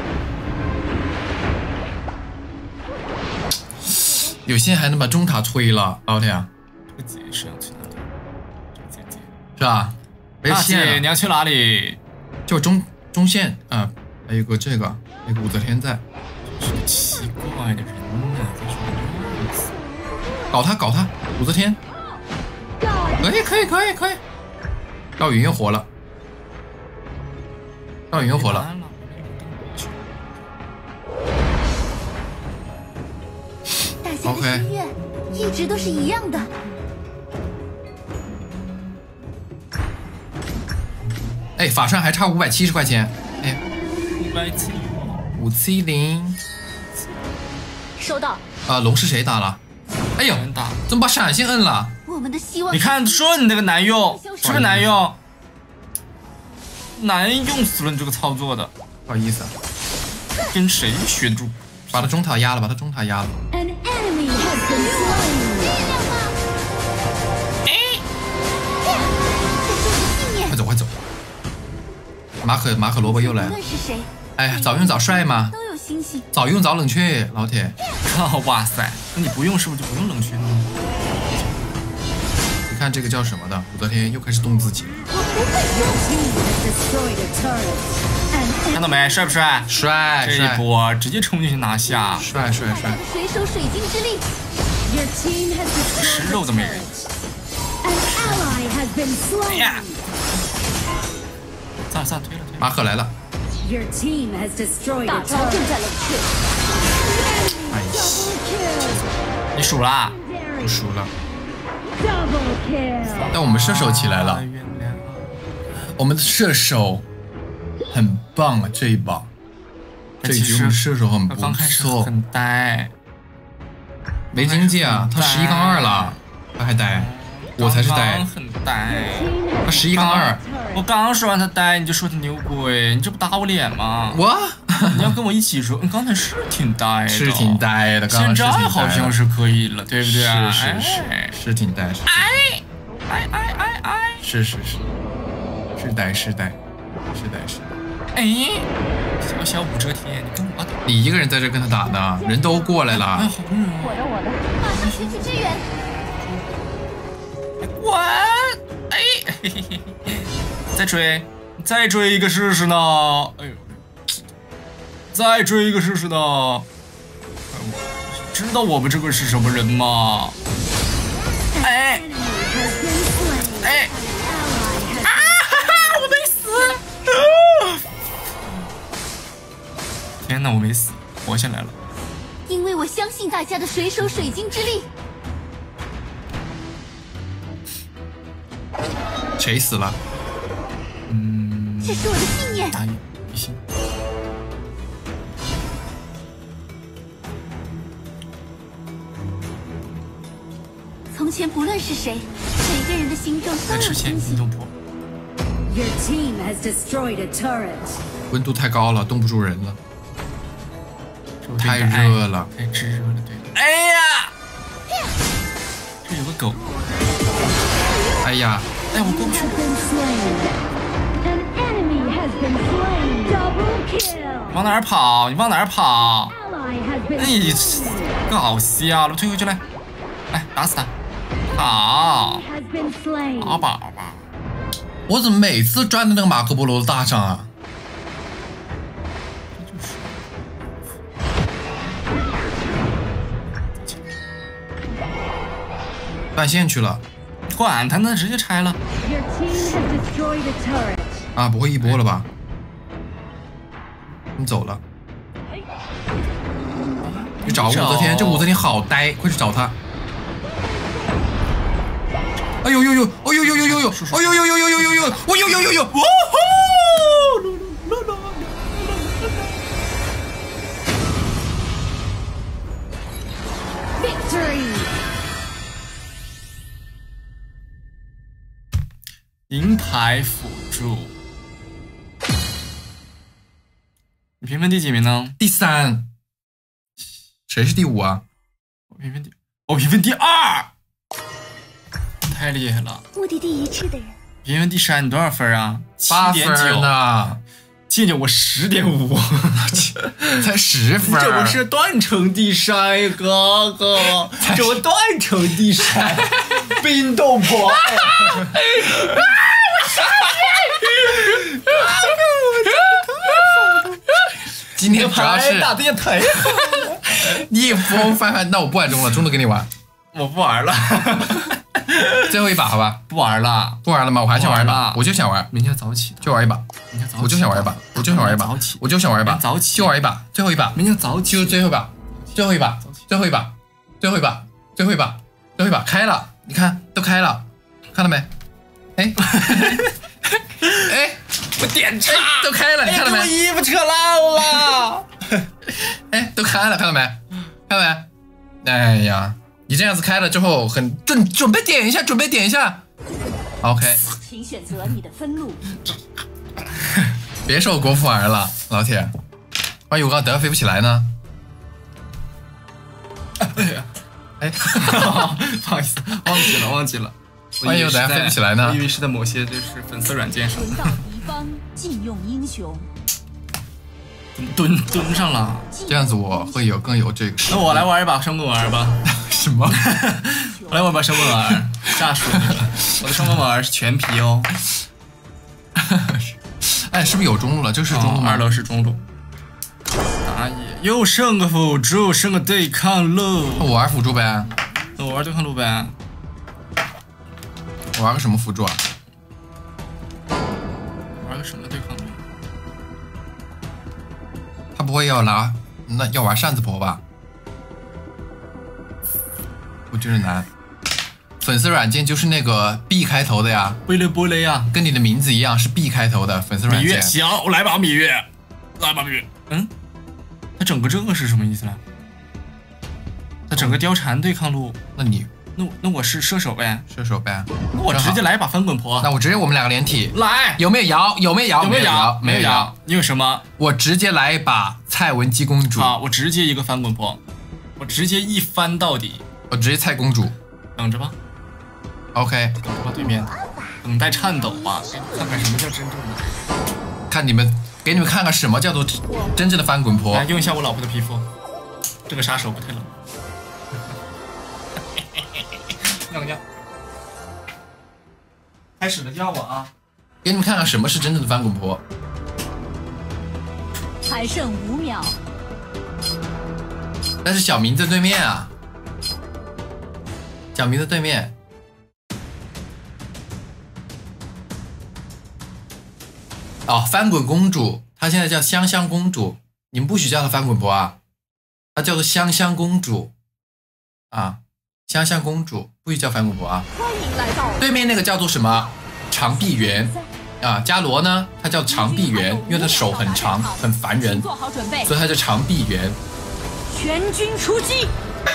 有线还能把中塔推了，老铁。 这个姐是要去哪里？这个姐姐是吧？没线了， 你要去哪里？ 就中。 中线啊，还有个这个，那个武则天在。 是个奇怪的人呐、啊，在说搞他搞他，武则天。可以可以可以可以。赵云又活了。赵云又活了。 大家的心愿一直都是一样的。 哎，法川还差五百七十块钱。哎， 五百七， 五七零。 收到。 啊，龙是谁打了？哎呦，怎么把闪现摁了？ 我们的希望。 你看，说你那个难用，是不是难用？难用死了你这个操作的。 不好意思啊。 跟谁学的住？ 把他中塔压了，把他中塔压了。 An enemy has been slain. 马可马可萝卜又来了。哎呀，早用早帅嘛， 都有星星。 早用早冷却，老铁。 哇塞，那你不用是不是就不用冷却呢？ 你看这个叫什么的，武则天又开始动自己。 看到没，帅不帅？ 帅！ 这一波直接冲进去拿下， 帅帅帅！ 水手水晶之力， 吃肉的美人。哎呀！算了算了，推了推了。 马可来了。 大招正在冷却。 哎呀！ 你输了？ 不输了。但我们射手起来了。我们的射手很棒啊！这一把，这一局我们射手很不错。 很呆， 没经济啊！他十一杠二了，他还呆，我才是呆。 很呆， 他十一杠二。 我刚说完他呆，你就说他牛鬼，你这不打我脸吗？ 我， 你要跟我一起说，你刚才是挺呆的， 是挺呆的， 现在好像是可以了，对不对？ 是是是，是挺呆。 哎哎哎哎哎！ 是是是，是呆是呆是呆是呆。 哎，小小武则天，你跟我打， 你一个人在这跟他打呢，人都过来了。 哎，好热啊！ 我的我的，马上前去支援。 滚！哎，嘿嘿嘿嘿，再追，再追一个试试呢？哎呦，再追一个试试呢？知道我们这个是什么人吗？哎，哎，啊哈哈，我没死！天哪，我没死，活下来了。 因为我相信大家的水手水晶之力。 谁死了？ 嗯， 这是我的信念。 答应，一心。 从前不论是谁，每个人的心中都有星星。 温度太高了，冻不住人了。太热了， 太炙热了，对。哎呀，这有个狗。 哎呀， 哎，我过不去。往哪儿跑？你往哪儿跑？哎，搞笑了，退回去来。来，打死他。好，好宝宝。 我怎么每次转的那个马可波罗都大上啊？断线去了， 管他呢，直接拆了。 啊，不会一波了吧？你走了，你找武则天，这武则天好呆，快去找他。哎呦呦呦，哎呦呦呦呦呦，哎呦呦呦呦呦呦呦，我呦呦呦呦，哇吼！ 银牌辅助，你评分第几名呢？ 第三。谁是第五啊？ 我评分第，我评分第二，太厉害了。 目的地一致的人。 评分第三，你多少分啊？ 八分呢。 七点九，我十点五， 才十分。 这不是断成第三，哥哥，这我断成第三，冰冻博爱。啊！我傻逼！ 今天主要是打的也太好了。 逆风翻翻，那我不玩中了，中的跟你玩。 我不玩了。 最后一把好吧？ 不玩了， 不玩了吗？我还想玩一把，我就想玩。 明天早起， 就玩一把。 明天早起， 我就想玩一把，我就想玩一把。我就想玩一把， 早起， 就玩一把，最后一把。 明天早起， 就最后一把，最后一把，最后一把，最后一把，最后一把，最后一把开了，你看都开了，看到没？哎，哎， 我点叉都开了，你看到没？ 我衣服扯烂了。 哎，都开了，看到没？看到没？哎呀。你这样子开了之后，很准准备点一下，准备点一下 ，OK。 请选择你的分路。 别受国服儿了，老铁。万一我刚等下飞不起来呢？ 哎呀，哎，不好意思，忘记了，忘记了。 万一我等下飞不起来呢？ 我以为是在某些就是粉色软件上。 方禁用英雄。 怎么蹲蹲上了？ 这样子我会有更有这个。 那我来玩一把双棍丸吧。 什么？ 我来玩把双棍丸，炸死你了！我的双棍丸是全皮哦。 哎，是不是有中路了？这是中路吗？ 二楼是中路。打野又剩个辅助，剩个对抗路。 我玩辅助呗。 那我玩对抗路呗。 我玩个什么辅助啊？ 玩个什么对抗路？ 他不会要拿那要玩扇子婆吧？我觉得难。粉丝软件就是那个 B 开头的呀， 波雷波雷呀， 跟你的名字一样是 B 开头的粉丝软件。 芈月，行，我来吧，芈月，来吧，芈月。嗯，他整个这个是什么意思呢？他整个貂蝉对抗路， 那你那那我是射手呗， 射手呗。 那我直接来一把翻滚婆。 那我直接我们两个连体来， 有没有摇？有没有摇？ 有没有摇？ 没有摇。 你有什么？ 我直接来一把蔡文姬公主。 好，我直接一个翻滚婆，我直接一翻到底。 我直接蔡公主， 等着吧。 OK， 等着吧，对面，等待颤抖吧，看看什么叫真正的。 看你们，给你们看看什么叫做真正的翻滚婆。 来用一下我老婆的皮肤，这个杀手不太冷。娘娘，开始了叫我啊！ 给你们看看什么是真正的翻滚婆。 还剩五秒。 但是小明在对面啊，小明在对面。哦，翻滚公主，她现在叫香香公主，你们不许叫她翻滚婆啊，她叫做香香公主，啊，香香公主，不许叫翻滚婆啊。 欢迎来到对面那个叫做什么？长臂猿，啊，伽罗呢，他叫长臂猿，因为他手很长，很烦人， 做好准备， 所以他叫长臂猿。 全军出击，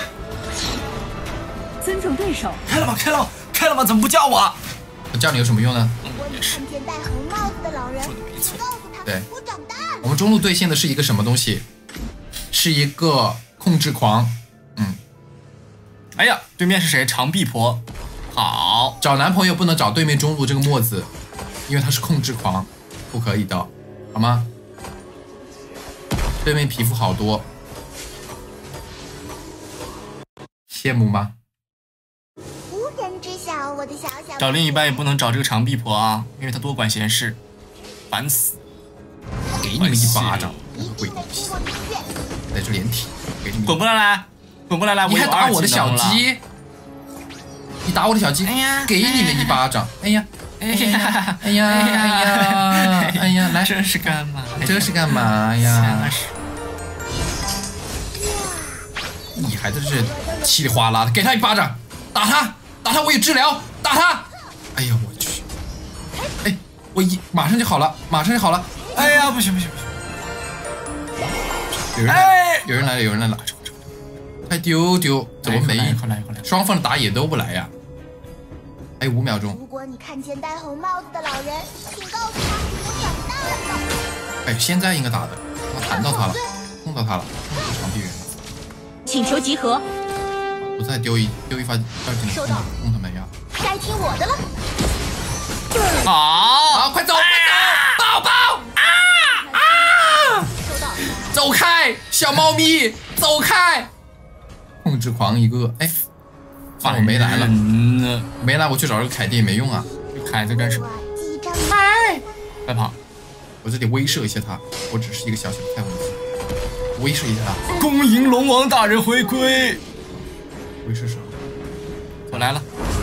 尊重对手。 开了吗？开了吗？开了吗？怎么不叫我？ 我叫你有什么用呢？ 也是。看见戴红帽子的老人，告诉他对， 我长大了。 我们中路对线的是一个什么东西？是一个控制狂。嗯。 哎呀，对面是谁？长臂婆。好， 找男朋友不能找对面中路这个墨子，因为他是控制狂，不可以的，好吗？对面皮肤好多，羡慕吗？ 无人知晓我的小小。 找另一半也不能找这个长臂婆啊，因为她多管闲事，烦死。 给你们一巴掌，鬼东西！在这连体，给你们滚过来来，滚过来来！ 你还打我的小鸡？你打我的小鸡，哎呀，给你们一巴掌！哎呀，哎呀，哎呀，哎呀，哎呀，来， 这是干嘛？ 这是干嘛呀？你还在这稀里哗啦的，给他一巴掌，打他，打他，我有治疗，打他！哎呀，我去！哎，我一马上就好了，马上就好了！ 哎呀，不行不行不行！ 有人来，有人来了，有人来了！快丢丢！怎么没？双方的打野都不来呀？还有五秒钟。 如果你看见戴红帽子的老人，请告诉他我长大了。 哎，现在应该打的，我弹到他了，碰到他了，长臂猿。 请求集合。 我再丢一丢一发二技能，弄他没呀？ 该听我的了。 好， 好，快走，快走，抱抱啊啊！走开，小猫咪，走开！控制狂一个，哎，啊，我没来了，没来，我去找这个凯蒂也没用啊。 凯在干什么？ 嗨， 快跑！ 我这里威慑一下他，我只是一个小小的蔡文姬，威慑一下他。 恭迎龙王大人回归！ 威慑啥？ 我来了，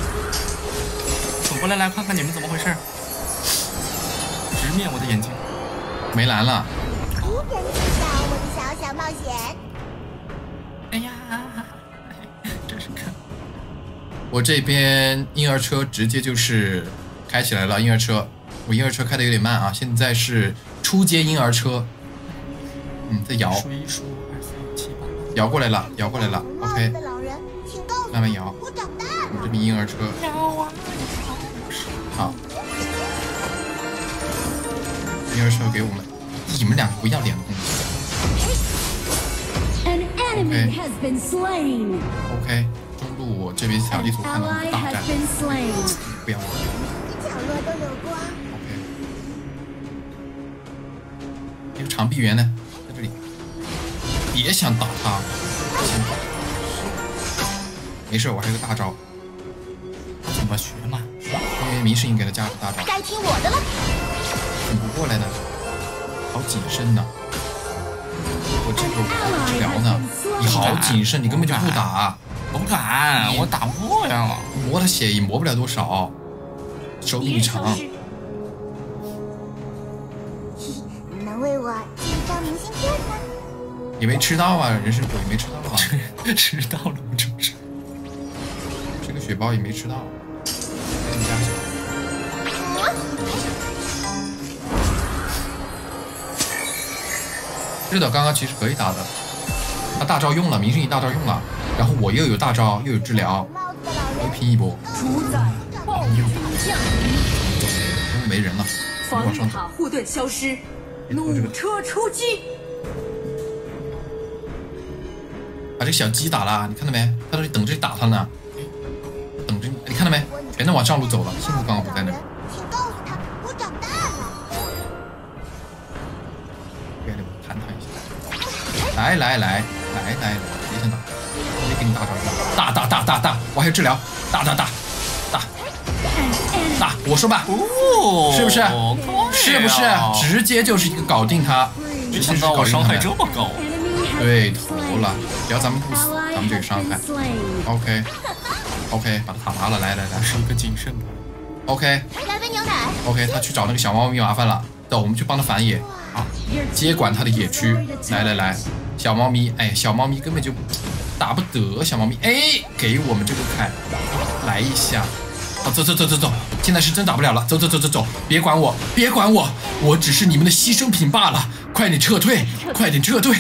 滚过来，来看看你们怎么回事。直面我的眼睛， 没蓝了。 无人知晓我的小小冒险。 哎呀，真是看。 我这边婴儿车直接就是开起来了，婴儿车，我婴儿车开的有点慢啊，现在是初阶婴儿车，嗯，在摇， 数一数二三七八， 摇过来了，摇过来了 ，OK， 慢慢摇，我们这边婴儿车，好，婴儿车给我们，你们两个不要脸的东西。 Enemy has been slain. OK， 中路我这边小地图看到大战，不要我。 角落都有光。 OK， 议员呢？在这里，别想打他，先打没事，我还有个大招。 怎么学嘛？ 因为明世隐给他加了大招。 该听我的了。 怎么不过来呢？好谨慎呢。我这个我治疗呢，你好谨慎，你根本就不打。 我不敢，我打不过呀。 磨他血也磨不了多少，手比你长。 能为我寄一张明信片吗？ 你没吃到啊，人参果也没吃到啊。 吃到了，我这不是。 这个血包也没吃到，给你加血。是的，刚刚其实可以打的，他大招用了，明世隐大招用了，然后我又有大招又有治疗，我拼一波。 主宰暴雨降临， 终于没人了， 防御塔护盾消失，弩车出击。 把这个小鸡打了，你看到没？他在这里等着你打他呢，等着你，你看到没？全都往上路走了，幸亏刚刚不在那里。 请告诉他，我长大了。 别来，我弹他一下。来来来来来来，别想打，我得给你大招，大大大大大，我还有治疗，大大大大大，我说吧， 哦， 是不是？是不是？直接就是一个搞定他， 没想到我伤害这么高。 对头了，只要咱们不死，咱们就有伤害。OK OK， 把他塔拉了，来来来， 是一个谨慎吧。 OK 来杯牛奶。 OK， 他去找那个小猫咪麻烦了，走，我们去帮他反野啊，接管他的野区。来来来，小猫咪，哎，小猫咪根本就打不得，小猫咪，哎，给我们这个凯来一下。好，走走走走走，现在是真打不了了，走走走走走，别管我，别管我，我只是你们的牺牲品罢了，快点撤退，快点撤退。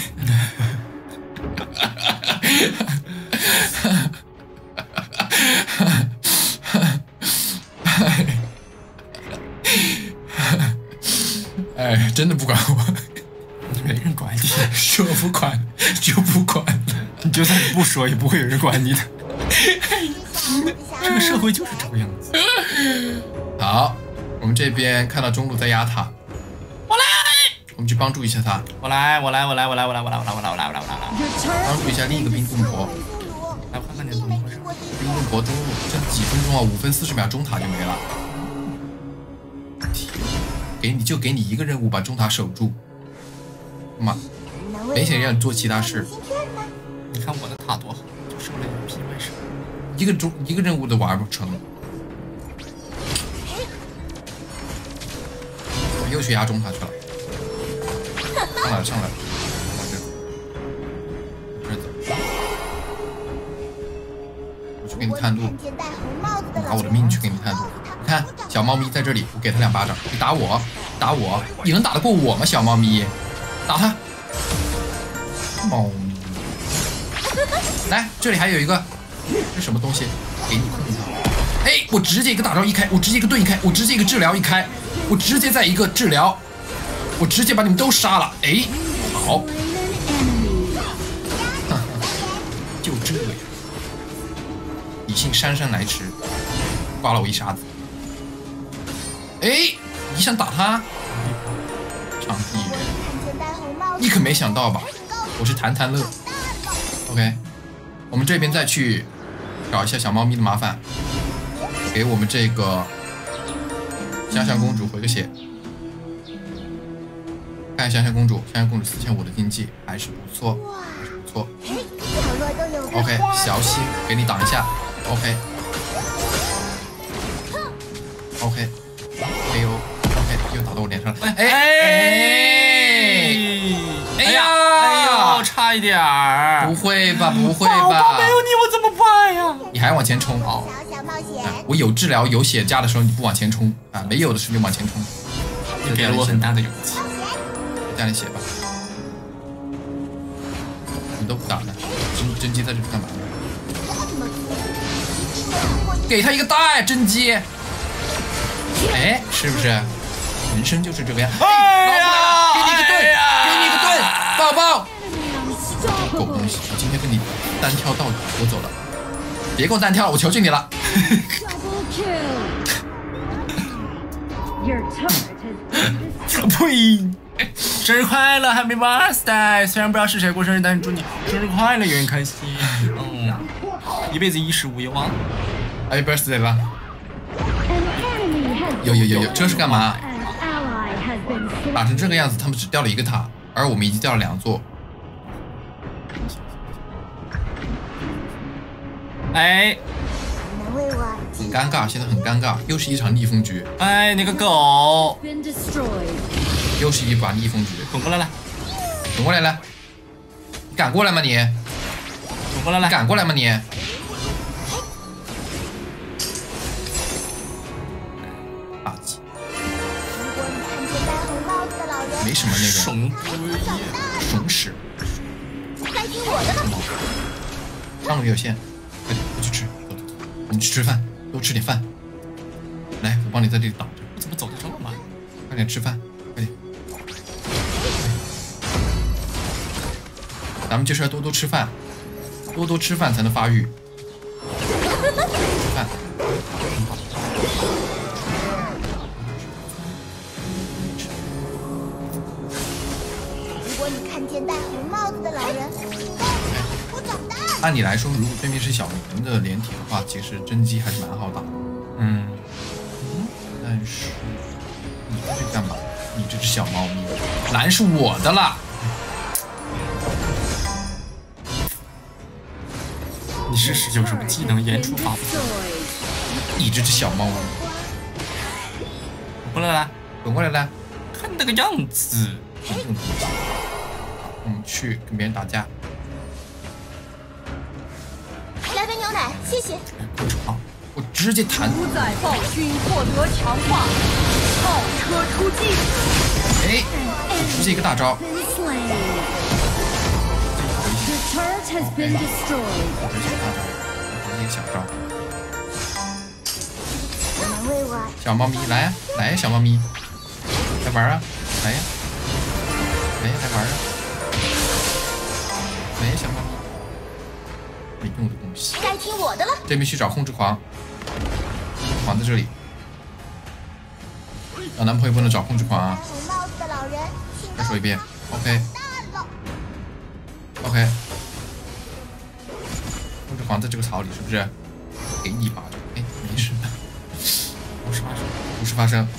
哎，真的不管我， 没人管你， 说不管就不管， 你就算不说也不会有人管你的。这个社会就是这个样子。 好，我们这边看到中路在压塔， 我来， 我们去帮助一下他。 我来，我来，我来，我来，我来，我来，我来，我来，我来，我来，我来， 帮助一下另一个冰冻婆。 来，我看看你怎么回事。 冰冻婆中路这几分钟啊，五分四十秒中塔就没了。给你就给你一个任务，把中塔守住。妈，没想让你做其他事。 你看我的塔多好，就收了一批外甥。 一个中一个任务都完不成，我又去压中塔去了。上来了，上来了，往这，往这走。我去给你探路，拿我的命去给你探路。你看，小猫咪在这里，我给他两巴掌。你打我，打我，你能打得过我吗？小猫咪，打他。猫咪，来，这里还有一个。这什么东西？给你控它！哎，我直接一个大招一开，我直接一个盾一开，我直接一个治疗一开，我直接再一个治疗，我直接把你们都杀了！哎，好，就这样，你姓姗姗来迟，刮了我一沙子。哎，你想打他？长地人，你可没想到吧？我是弹弹乐。OK， 我们这边再去。找一下小猫咪的麻烦，给我们这个香香公主回个血。看香香公主，香香公主四千五的经济还是不错，还是不错。OK， 小心给你挡一下。OK，OK， 哎呦 ，OK， 又打到我脸上了。哎哎哎呀哎呦，差一点儿！ 不会吧，不会吧？ 宝宝没有你我怎么办呀？ 你还往前冲啊！我有治疗有血加的时候你不往前冲啊，没有的时候就往前冲。 你给了我很大的勇气。 加点血吧。你都不打呢，真真姬在这里干嘛呢？给他一个大真姬！哎，是不是？人生就是这个样。哎呀！给你一个盾，给你一个盾，抱抱！狗东西，我今天跟你单挑到底，我走了。别跟我单挑了，我求求你了。 呸！ 生日快乐 ，Happy Birthday！ 虽然不知道是谁过生日，但是祝你生日快乐，永远开心。嗯，一辈子衣食无忧啊 ！Happy Birthday 了。有有有有，这是干嘛？打成这个样子，他们只掉了一个塔，而我们已经掉了两座。 哎。 很尴尬，现在很尴尬，又是一场逆风局。 哎，那个狗， 又是一把逆风局。 滚过来来， 滚过来来，你敢过来吗你？ 滚过来来， 敢过来吗你？垃圾。没什么那个。 怂怂屎。 该听我的了。 上路有限，快点，快去吃。 我们去吃饭，多吃点饭。来，我帮你在这里挡着。 我怎么走的这么慢？ 快点吃饭，快点。咱们就是要多多吃饭，多多吃饭才能发育。吃饭。 如果你看见戴红帽子的老人，我长大。 按理来说，如果对面是小明的连体的话，其实真机还是蛮好打的。 嗯， 但是你在这干嘛？你这只小猫咪，蓝是我的啦。 你试试有什么技能言出法不通？ 你这只小猫咪， 过来来， 滚过来来， 看那个样子。 我们去跟别人打架。 来杯牛奶，谢谢。 好，我直接弹。 主宰暴君获得强化，炮车出击。 哎，直接一个大招。直接一个大招，直接一个小招。小猫咪来呀，来呀，小猫咪，来玩啊，来呀，来呀，来玩啊，来呀，小猫咪。 没用的东西， 该听我的了。 这边去找控制狂，狂在这里。找男朋友不能找控制狂啊！再说一遍 ，OK。OK。控制狂在这个草里是不是？给你一巴掌，哎，没事，无事发生，无事发生。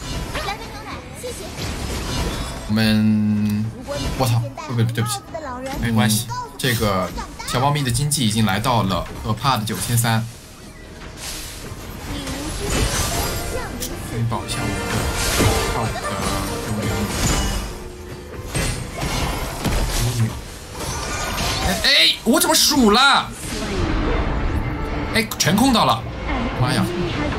我们，我操，不不对不起， 没关系， 这个。 小猫咪的经济已经来到了可怕的九千三。可以保一下我的靠我的这位哎哎，我怎么数了？哎，全控到了！妈呀！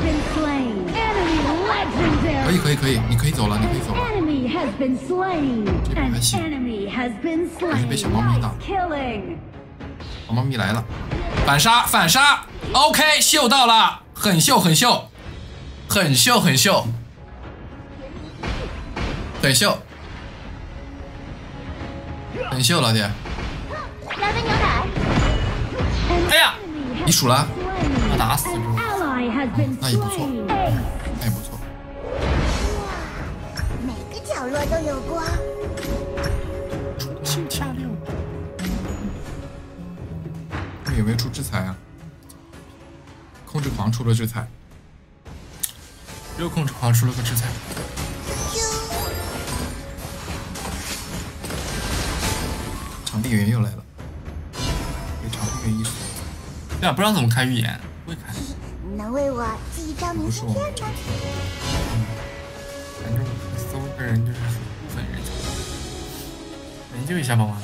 可以可以可以，你可以走了，你可以走了。这边还行，还是被小猫咪打。 小猫咪来了，反杀反杀 ，OK， 秀到了，很秀很秀，很秀很秀，很秀，很秀，老铁。 来杯牛奶。 哎呀， 你数了？ 我打死了。 嗯，那也不错，那也不错。 每个角落都有光。 心跳六。 有没有出制裁啊？控制狂出了制裁， 又控制狂出了个制裁。 场地员又来了，给场地员一锁。 对啊，不知道怎么开预言，不会开。 能为我寄一张明信片吗？ 反正搜个人就是部分人，研究一下吧，完了。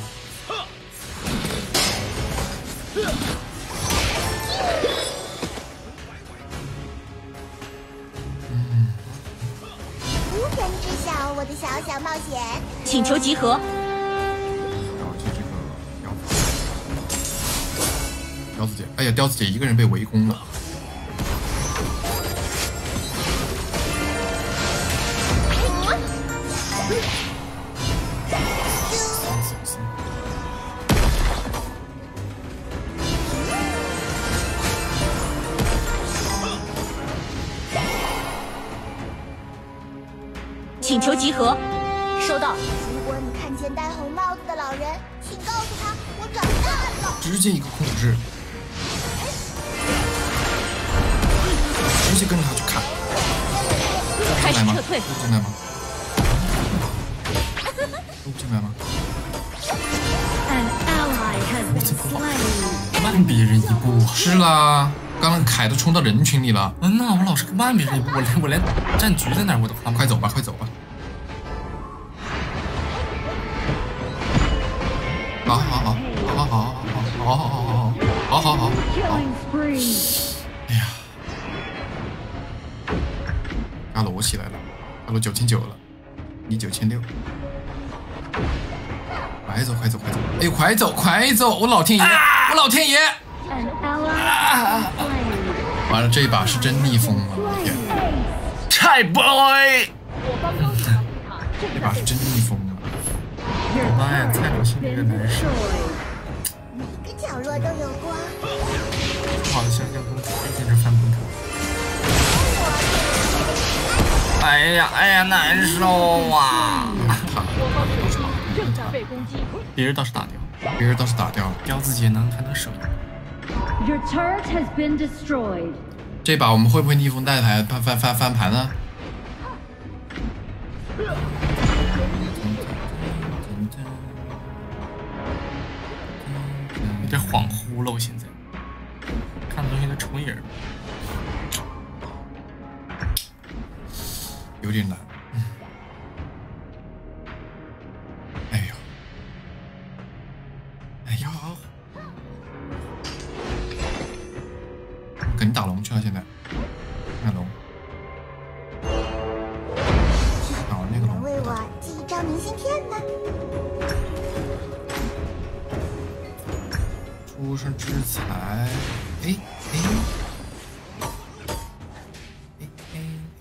无人知晓我的小小冒险。 请求集合。 然后去这个雕子，雕子姐，哎呀，雕子姐一个人被围攻了。 请求集合。收到。 如果前戴红帽子的老人，请告诉他我长大了。 直接一个控制，直接跟着他去砍。 开始撤退。 都进来吗？都进来吗？ An ally has been slain. 慢别人一步。 是啦，刚刚凯都冲到人群里了。 嗯呐，我老是慢别人一步，我连我连战局在哪儿我都看不。 快走吧，快走吧。好好好，好好好好好好好好好好好好。 Killing spree. 哎呀，阿罗起来了，阿罗九千九了，你九千六。快走快走快走！哎呦，快走快走！我老天爷，我老天爷！ An ally has been slain. 完了，这一把是真逆风了，我天！ 菜 boy， 这把是真逆风了。 Your 妈呀，菜老心里 been 面难受。 destroyed. 每个角落都有光。 好的，想想公主变成翻滚头。哎呀哎呀，难受啊！ 正在被攻击。 别人倒是打掉， 别人倒是打掉了。 标自节能还能省一点。 Your turret has been destroyed. 这把我们会不会逆风带台翻翻翻翻盘呢？ 有点恍惚了，我现在看的东西都重影儿， 有点难。哎呦，哎呦，赶紧打龙去了，现在看龙，打完那个龙。 为我寄一张明信片呢。 出生之才，哎哎哎哎，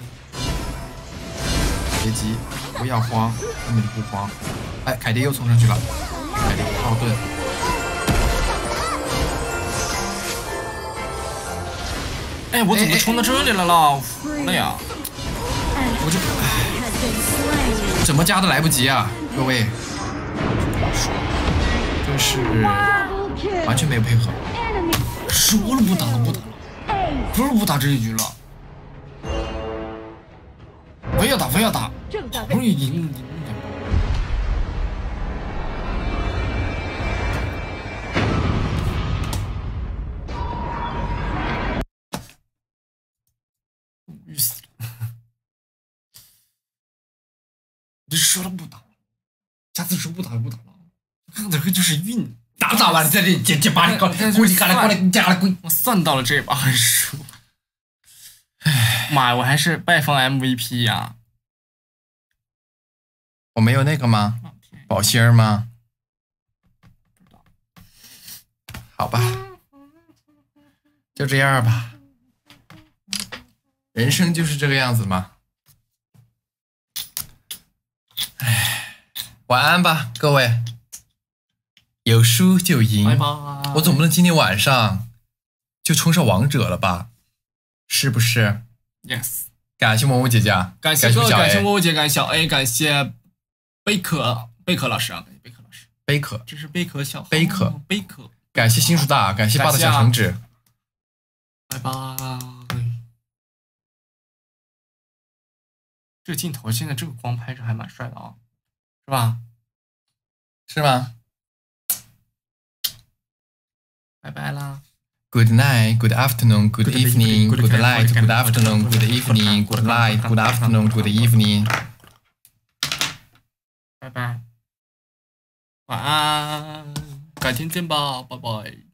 别急，不要慌，根本就不慌。哎，凯蒂又冲上去了，凯蒂奥顿。 哎，我怎么冲到这里来了？服了呀！ 我这哎，怎么加都来不及啊，各位，真是。 完全没有配合， 说了不打了，不打了，不是不打这一局了，非要打，非要打，好不容易赢赢了。无语死了！你说了不打，下次说不打就不打了，看这个就是运。 打咋了？这里这这把你搞，估计干了过来加了鬼。 我算到了这把还输。唉，妈呀，我还是拜封 M V P 呀！ 我没有那个吗？宝芯吗？好吧，就这样吧。人生就是这个样子嘛。唉，晚安吧，各位。 有输就赢， 拜拜。 我总不能今天晚上就冲上王者了吧？是不是 ？Yes。 感谢萌萌姐姐， 感谢哥，感谢萌萌姐，感谢小 A， 感谢贝壳贝壳老师啊，感谢贝壳老师。 贝壳， 这是贝壳小贝壳， 贝壳。 感谢新鼠大，感谢霸道小橙子。 拜拜。这个镜头现在这个光拍着还蛮帅的啊，是吧？ 是吗？ 拜拜啦 ！Good night, good afternoon, good evening, good night, good afternoon, good evening, good night, good afternoon, good evening。 拜拜，晚安，改天见吧，拜拜。